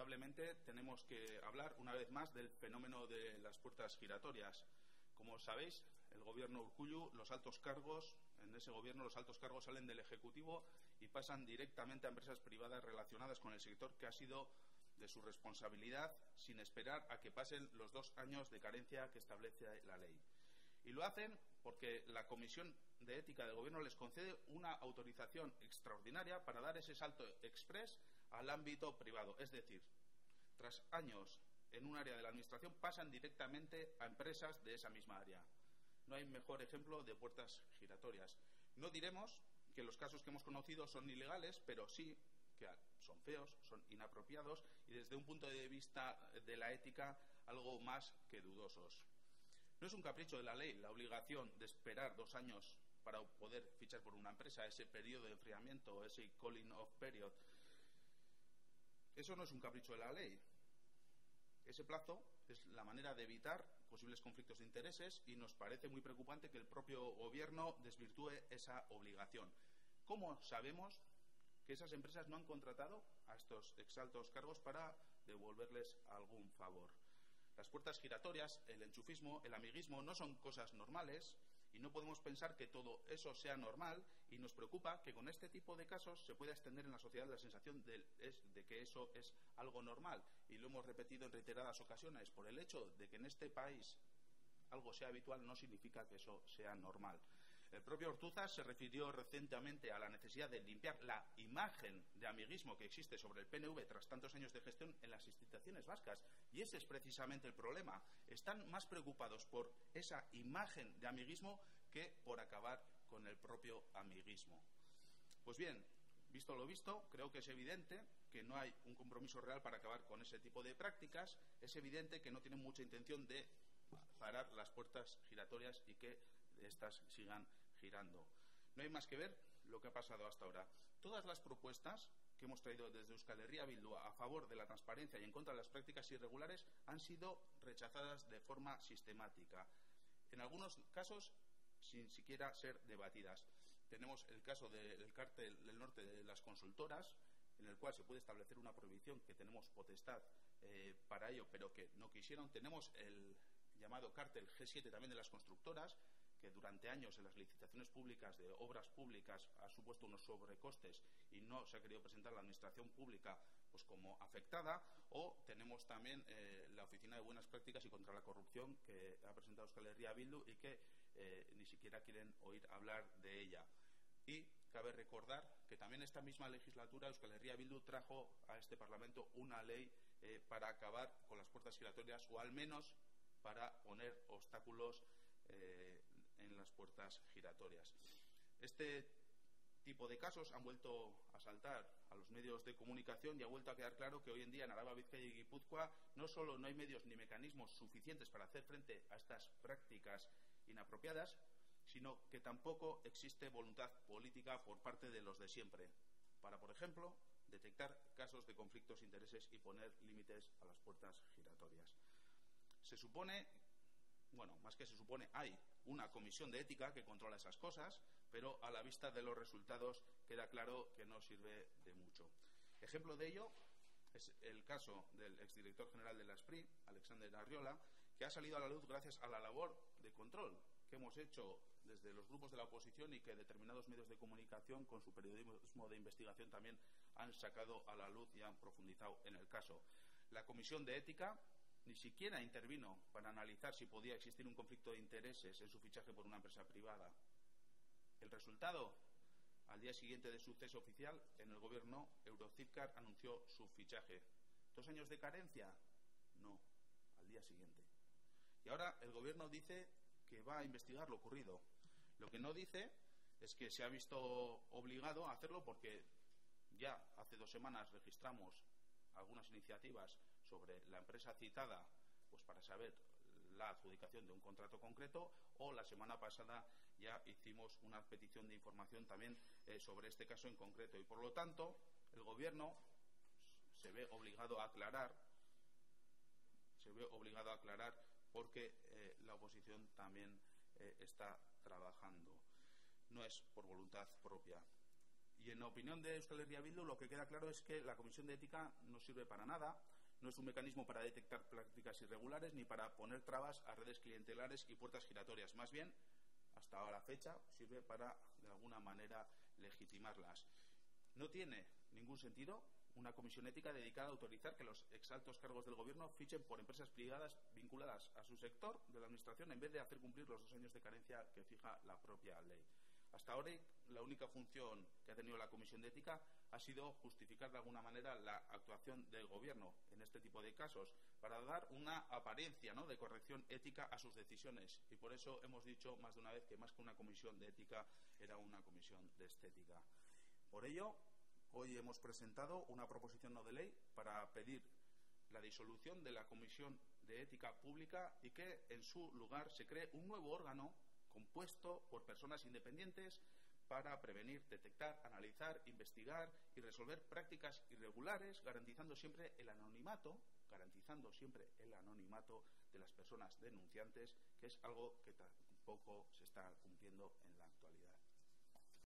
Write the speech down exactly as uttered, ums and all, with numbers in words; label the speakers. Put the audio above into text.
Speaker 1: inevitablemente tenemos que hablar una vez más del fenómeno de las puertas giratorias. Como sabéis, el gobierno Urkullu, los altos cargos, en ese gobierno los altos cargos salen del Ejecutivo y pasan directamente a empresas privadas relacionadas con el sector que ha sido de su responsabilidad, sin esperar a que pasen los dos años de carencia que establece la ley. Y lo hacen porque la Comisión de Ética del Gobierno les concede una autorización extraordinaria para dar ese salto exprés al ámbito privado. Es decir, tras años en un área de la Administración pasan directamente a empresas de esa misma área. No hay mejor ejemplo de puertas giratorias. No diremos que los casos que hemos conocido son ilegales, pero sí que son feos, son inapropiados y desde un punto de vista de la ética algo más que dudosos. No es un capricho de la ley la obligación de esperar dos años para poder fichar por una empresa, ese periodo de enfriamiento, ese cooling off period. Eso no es un capricho de la ley. Ese plazo es la manera de evitar posibles conflictos de intereses y nos parece muy preocupante que el propio Gobierno desvirtúe esa obligación. ¿Cómo sabemos que esas empresas no han contratado a estos exaltos cargos para devolverles algún favor? Las puertas giratorias, el enchufismo, el amiguismo no son cosas normales y no podemos pensar que todo eso sea normal, y nos preocupa que con este tipo de casos se pueda extender en la sociedad la sensación de, de que eso es algo normal, y lo hemos repetido en reiteradas ocasiones. Por el hecho de que en este país algo sea habitual no significa que eso sea normal. El propio Ortuzar se refirió recientemente a la necesidad de limpiar la imagen de amiguismo que existe sobre el P N V tras tantos años de gestión en las instituciones vascas, y ese es precisamente el problema. Están más preocupados por esa imagen de amiguismo que por acabar con el propio amiguismo. Pues bien, visto lo visto, creo que es evidente que no hay un compromiso real para acabar con ese tipo de prácticas. Es evidente que no tienen mucha intención de parar las puertas giratorias y que estas sigan girando. No hay más que ver lo que ha pasado hasta ahora. Todas las propuestas que hemos traído desde Euskal Herria Bildu a favor de la transparencia y en contra de las prácticas irregulares han sido rechazadas de forma sistemática, en algunos casos sin siquiera ser debatidas. Tenemos el caso del cártel del norte de las consultoras, en el cual se puede establecer una prohibición, que tenemos potestad eh, para ello, pero que no quisieron. Tenemos el llamado cártel G siete también de las constructoras, que durante años en las licitaciones públicas de obras públicas ha supuesto unos sobrecostes y no se ha querido presentar a la administración pública pues como afectada. O tenemos también eh, la Oficina de Buenas Prácticas y contra la Corrupción, que ha presentado Euskal Herria Bildu y que eh, ni siquiera quieren oír hablar de ella. Y cabe recordar que también esta misma legislatura Euskal Herria Bildu trajo a este Parlamento una ley eh, para acabar con las puertas giratorias, o al menos para poner obstáculos eh, en las puertas giratorias. Este tipo de casos han vuelto a saltar a los medios de comunicación y ha vuelto a quedar claro que hoy en día en Araba, Bizkaia y Guipúzcoa no solo no hay medios ni mecanismos suficientes para hacer frente a estas prácticas inapropiadas, sino que tampoco existe voluntad política por parte de los de siempre para, por ejemplo, detectar casos de conflictos de intereses y poner límites a las puertas giratorias. Se supone, bueno, más que se supone, hay una comisión de ética que controla esas cosas, pero a la vista de los resultados queda claro que no sirve de mucho. Ejemplo de ello es el caso del exdirector general de la Spri, Alexander Arriola, que ha salido a la luz gracias a la labor de control que hemos hecho desde los grupos de la oposición y que determinados medios de comunicación con su periodismo de investigación también han sacado a la luz y han profundizado en el caso. La comisión de ética ni siquiera intervino para analizar si podía existir un conflicto de intereses en su fichaje por una empresa privada. El resultado: al día siguiente de su cese oficial en el gobierno, Eurocipcar anunció su fichaje. ¿Dos años de carencia? No, al día siguiente. Y ahora el gobierno dice que va a investigar lo ocurrido. Lo que no dice es que se ha visto obligado a hacerlo porque ya hace dos semanas registramos algunas iniciativas sobre la empresa citada, pues para saber la adjudicación de un contrato concreto, o la semana pasada ya hicimos una petición de información también eh, sobre este caso en concreto, y por lo tanto el gobierno se ve obligado a aclarar se ve obligado a aclarar porque eh, la oposición también eh, está trabajando. No es por voluntad propia. Y en opinión de Euskal Herria Bildu, lo que queda claro es que la Comisión de Ética no sirve para nada. No es un mecanismo para detectar prácticas irregulares ni para poner trabas a redes clientelares y puertas giratorias. Más bien, hasta ahora fecha, sirve para, de alguna manera, legitimarlas. No tiene ningún sentido una comisión ética dedicada a autorizar que los exaltos cargos del Gobierno fichen por empresas privadas vinculadas a su sector de la Administración en vez de hacer cumplir los dos años de carencia que fija la propia ley. Hasta ahora, la única función que ha tenido la Comisión de Ética ha sido justificar de alguna manera la actuación del Gobierno en este tipo de casos, para dar una apariencia, ¿no?, de corrección ética a sus decisiones. Y por eso hemos dicho más de una vez que más que una comisión de ética era una comisión de estética. Por ello, hoy hemos presentado una proposición no de ley para pedir la disolución de la Comisión de Ética Pública y que en su lugar se cree un nuevo órgano compuesto por personas independientes para prevenir, detectar, analizar, investigar y resolver prácticas irregulares, garantizando siempre el anonimato, garantizando siempre el anonimato de las personas denunciantes, que es algo que tampoco se